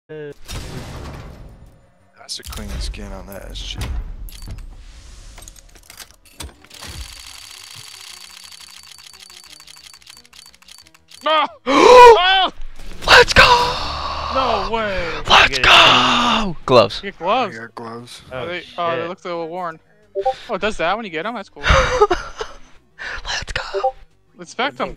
That's a clean skin on that SG. No! Oh! Let's go! No way! Let's go! Gloves. You get gloves. I got gloves. Oh, they look a little worn. Oh, it does that when you get them? That's cool. Let's go! Inspect them.